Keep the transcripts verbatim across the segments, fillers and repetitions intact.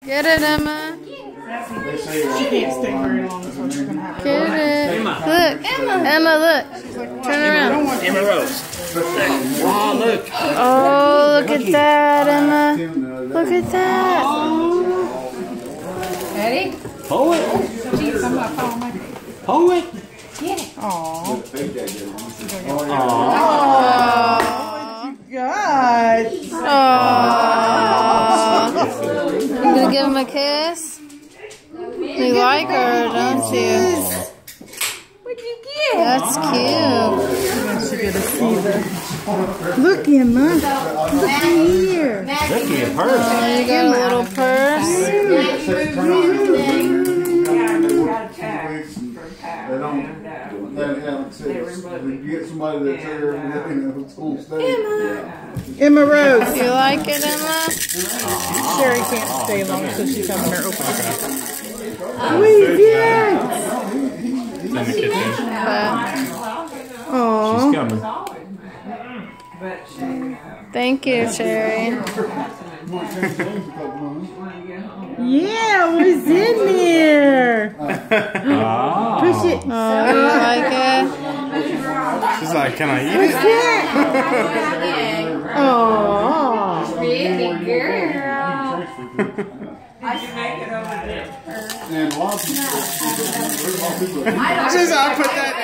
Get it, Emma. She can't stay very long, so she's gonna have to Get it. Look, Emma. Emma, look. Turn around. Emma Rose. Oh, look. Oh, look at that, Emma. Look at that. Ready? Pull it. Jeez, I'm not following my. Pull it. Get it. Aww. Aww. God. Aww. You gonna give him a kiss? You like her, don't you? What'd you get? That's cute. Look, Emma. Look here. Look at your purse. Oh, you got a little purse. They don't. They haven't said you get somebody that's there and it's going to stay. Emma Rose. You like it, Emma? Cheri can't stay long, so she's having her open. Sweet, yeah. In the kitchen. Aww. She's coming. Thank you, Cheri. Yeah, what's in there? Oh. Push it. Oh, you like it? She's like, can I eat What's it? that? Aww. Really, girl. I should make it over there. And a lot of people, a lot of people, She's like, I put that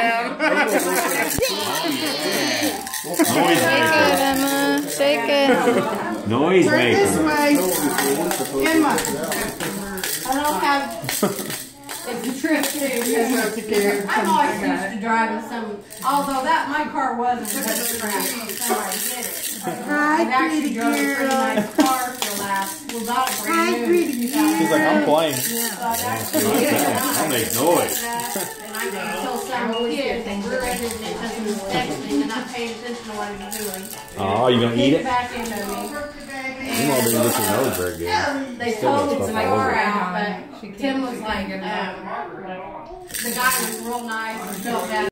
down. Shake it, Emma. Shake it. Noise Turn this maker. way. Emma. I don't have. It's a trip too. I'm always used to driving some. Although that my car wasn't because crap. So I get it. Hi, I've actually pretty drove a pretty girl. nice car for the last. Well, not a Hi, brand new. pretty girl. She's like, I'm playing. So I've actually I'll make noise. And I can tell some kids and rear-ended and it doesn't text me and not paying attention to what he's doing. Oh, you gonna eat Kicked it? back into me. You won't be looking nose very good. They Still got told stuff my all over car it. out, but Tim was like, um, the guy was real nice and felt bad.